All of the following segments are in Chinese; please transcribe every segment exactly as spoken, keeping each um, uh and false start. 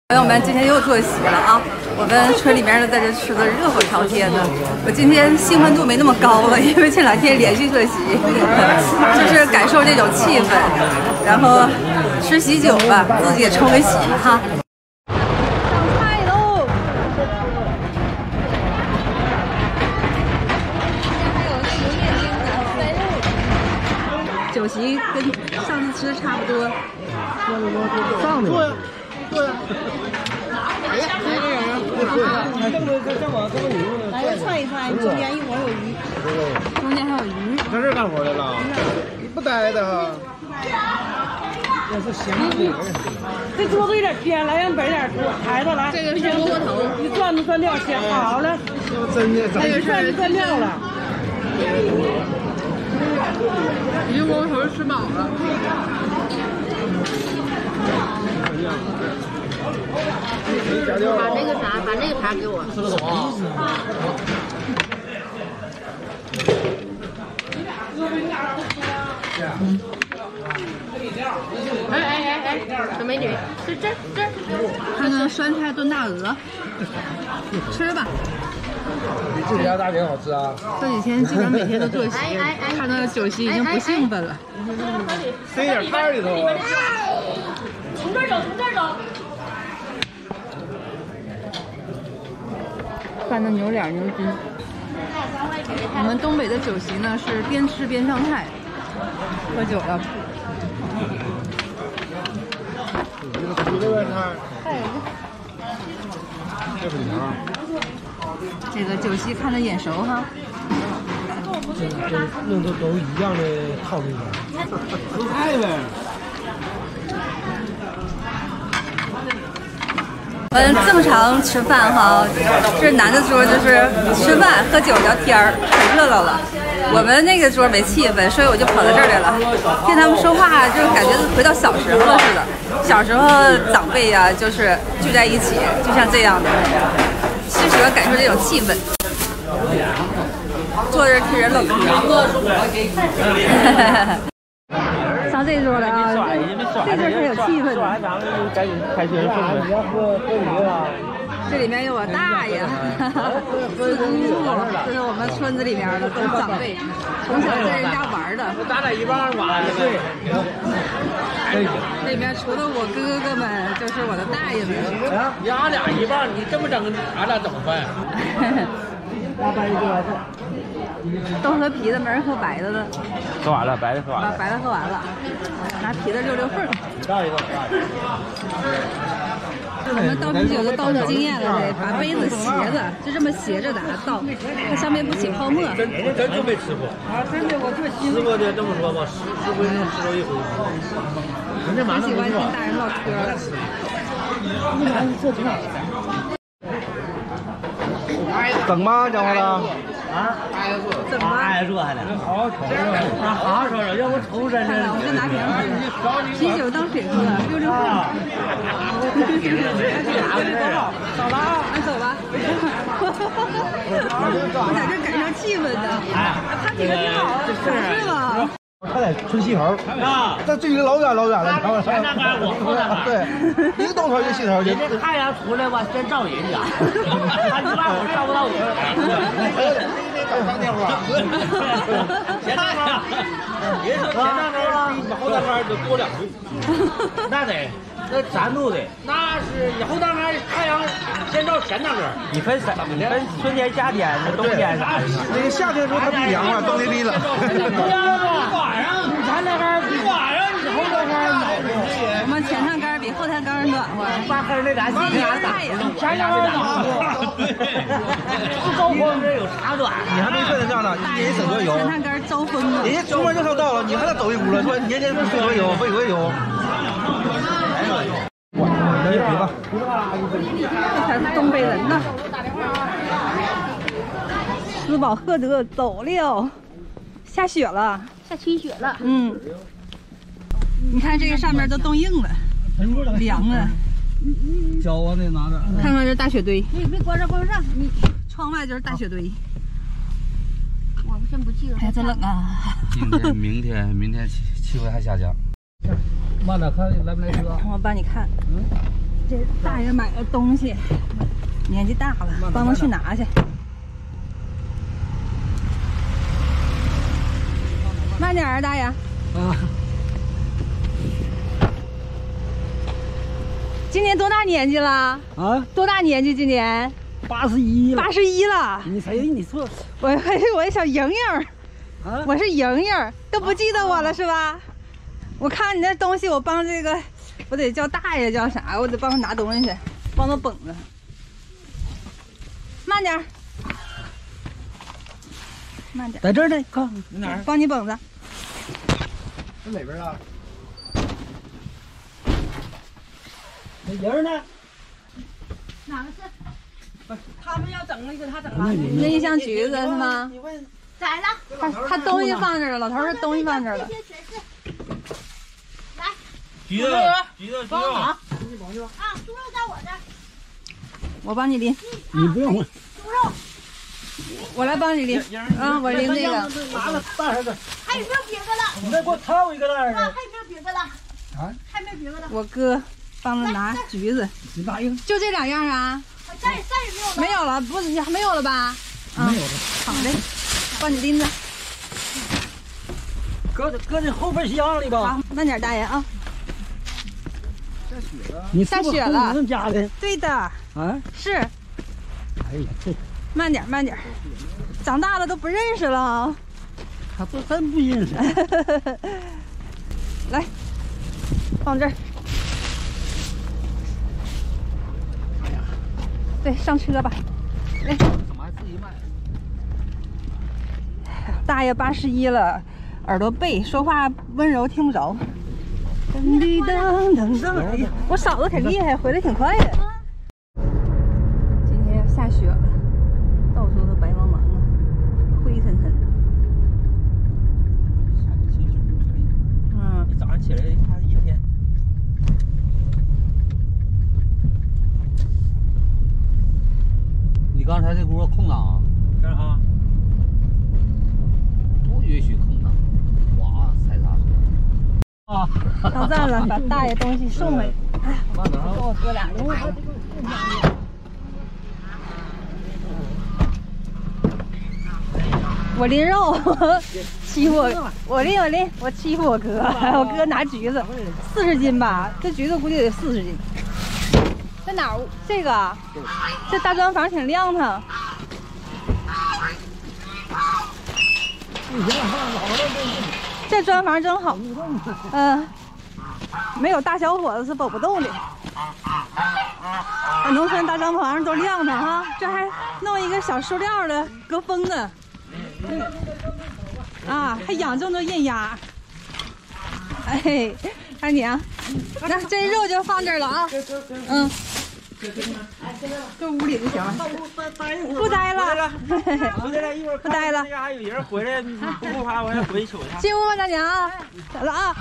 朋友们，今天又坐席了啊！我们村里面呢在这吃的热火朝天的。我今天兴奋度没那么高了，因为这两天连续坐席，就是感受这种气氛，然后吃喜酒吧，自己也抽个喜哈。上菜喽！还有那个面筋的塞肉。酒席跟上次吃的差不多。 上的。 对，哎呀，这个人来这串一串，中间一会儿有鱼， 中间还有鱼。 在这干活来了？你不待的？那是咸鱼。 这桌子有点偏，来让北点桌，孩子来。 这个是窝头， 你转子转料先好了。 真的， 这个是转料了。 鱼窝头吃饱了。 把那个啥，把那个啥给我。吃个桶啊！哎哎哎哎，小美女，这这这。 看看酸菜炖大鹅，吃吧。 比这家大饼好吃啊！ 这几天基本上每天都坐席，看到酒席已经不兴奋了。 塞点菜里头啊！ 从这儿走，从这儿走。 拌的牛脸牛筋。我们东北的酒席呢是边吃边上菜，喝酒了。 这个猪肉菜，这是啥？ 这个酒席看着眼熟哈。 这这弄的都一样的套路。蔬菜呗。 我们正常吃饭哈，这男的桌就是吃饭、喝酒、聊天儿，可热闹了。我们那个桌没气氛，所以我就跑到这儿来了。听他们说话，就感觉回到小时候了似的。小时候长辈呀、啊，就是聚在一起，就像这样的，是喜欢感受这种气氛。坐这儿听人唠嗑。上这桌了啊，这桌才有气氛呢。 赶紧开学氛围。你要喝喝鱼啊？ 这里面有我大爷，四姑父，这是我们村子里面的都是长辈，从小跟人家玩的。 咱俩一半吧，对。 这里面除了我哥哥们，就是我的大爷们。 你俺俩一半，你这么整，俺俩怎么办？八百一个。 都喝啤的，没人喝白的了。 喝完了，白的喝完了。 把白的喝完了，拿啤的溜溜缝。 倒一个，倒一个。 我们倒啤酒都倒出经验了，得把杯子斜着，就这么斜着打倒，它上面不起泡沫。 真真就没吃过啊！真的，我这吃过的这么说吧，十十回能吃着一回。人家马上喜欢听大人唠嗑。 你拿这多少钱？整吗？讲话了。 啊， 怎么了？ 挨住还得好好瞅瞅，好好瞅瞅，要不瞅真看看，我就拿瓶喝，啤酒当水喝，溜溜缝。走了啊，那走吧。我在这感受气氛呢。他体格挺好，是吗？ 他在村西头啊，这距离老远老远了，你看看。前那边我后那边，对，一个东头一个西头。人家太阳出来吧，先照人家，他一半会儿照不到我。 找上电话，前大杆，别说前大杆比后大杆得多两度，那得，那三度的，那是你后大杆太阳先照前大杆。你分什么？你分春天、夏天、冬天啥的？那个夏天的时候它比凉快，冬天比冷。不要了，晚上你前大杆比晚上你后大杆暖和。 我们前探杆比后探杆暖和。 大黑那俩西俩打，前大杆暖和。不招风这有茶暖。 你还没睡得上呢，一年省多油。 前探杆招风了， 人家出门就上道了，你还得走一步了，说年年费多油，费多油。来一瓶吧， 这才是东北人呢。吃饱喝得走了，下雪了， 下清雪了。 嗯，你看这个上面都冻硬了，凉啊。 脚啊，得拿点。 看看这大雪堆， 你别关上，关上，你窗外就是大雪堆。 我真不记得。 哎，真冷啊！ 今天、明天、明天气气温还下降。 慢点看来不来车。 我帮你看。嗯。 这大爷买的东西，年纪大了，帮忙去拿去。慢点儿，大爷。 啊。 今年多大年纪了？ 啊？ 多大年纪？今年？ 八十一了。 八十一了。 你谁？你说。 我还是我小莹莹。 啊？ 我是莹莹，都不记得我了是吧？我看你那东西，我帮这个，我得叫大爷叫啥？我得帮他拿东西去，帮他绷着。慢点，慢点。 在这儿呢，看你哪儿？ 帮你绷着。 在哪边啊？那人呢？ 哪个是？ 他们要整那个，他整了。 那一箱橘子是吗？ 宰了。 他他东西放这儿了，老头儿东西放这儿了。 橘子，橘子， 帮我拿。啊，猪肉在我这儿。 我帮你拎。 你不用我。 猪肉。 我来帮你拎。啊，我拎这个。 拿个大盒子。 还有没有别的了？ 你再给我掏一个袋啊，还有没有别的了？ 啊？ 还没有别的了？ 我哥帮他拿橘子。 你拿一个。 就这两样啊？ 再再也没有了。 没有了，不是你还没有了吧？ 没有了。 好嘞，帮你拎着。 搁搁这后备箱里吧。 好，慢点，大爷啊。 下雪了。你下雪了。 能家的？ 对的。 啊？ 是。 哎呀，这慢点，慢点。长大了都不认识了啊。 他不真不认识。 来，放这儿。 哎呀， 对，上车吧。来。 怎么还自己买？ 大爷八十一了，耳朵背，说话温柔，听不着。噔滴噔噔噔！哎呀，我嫂子挺厉害，回来挺快的。今天要下雪了，到处都白茫茫的，灰沉沉的。 下个气球可以。 嗯。 一早上起来一看阴天。你刚才这轱辘空档啊？这啊。不允许空档。哇，踩刹车。啊。 到站了，把大爷东西送来。哎呀， 慢点啊！ 给我哥俩拎上。我拎肉，欺负我，我拎我拎，我欺负我哥，我哥拿橘子，四十斤吧，这橘子估计得四十斤。在哪儿？这个，这大砖房挺亮堂。这砖房真好，嗯，没有大小伙子是走不动的。农村大砖房都亮堂哈，这还弄一个小塑料的隔风的。啊，还养这么多印鸭，哎，看你啊，那这肉就放这儿了啊，嗯，这屋里就行了，不待了， 不待了，一会儿不待了， 那家还有人回来，不不怕，我要回去瞅一下。 进屋吧，大娘，走了啊。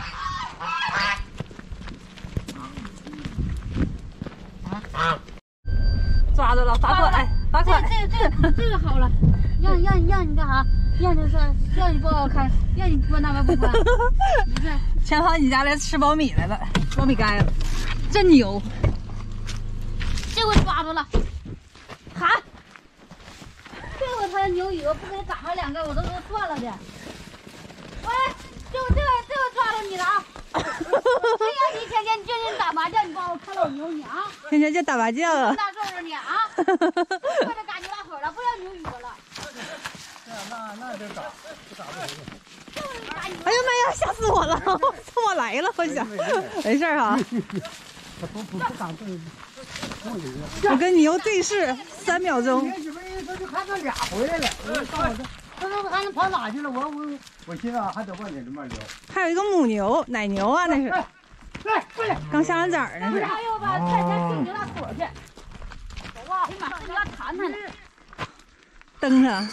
抓住了，罚款，罚款。 这这这这个好了，让让让你干啥？让你说让你不好看，让你播那边不播。没事。 全跑你家来吃苞米来了，苞米干了，真牛。 这回抓住了，喊。这回他牛尾巴不给他赶上两个，我都给他断了的。喂，这回这回这回抓住你了啊！谁让你天天天天打麻将，你帮我看老牛你啊！ 天天就打麻将啊！ 大揍着你啊！或者赶紧拉口了，不要牛尾巴了。 那那得打，不打不行。 哎呀妈呀，吓死我了！冲我来了，我想，没事哈。 他不不不打这。 我跟牛对视三秒钟。 他就看他俩回来了，我到我这，他说还能跑哪去了？我我我寻思还得往你这边溜。 还有一个母牛，奶牛啊，那是。 来，过来， 刚下完崽儿呢是。 还有吧，带他进牛大锁去。走啊！哎呀妈，这要弹他呢。 蹬上。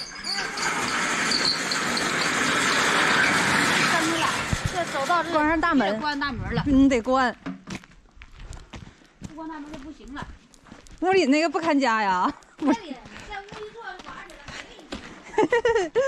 蹬了，这走到这关上大门， 关大门了。 嗯，得关。 不关大门就不行了。 屋里那个不看家呀。 这里在屋里坐着玩去了。